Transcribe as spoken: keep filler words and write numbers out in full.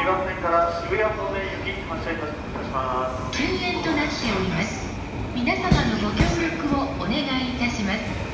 番線から渋谷方面行き発車いたします。 休園となっております。皆様のご協力をお願いいたします。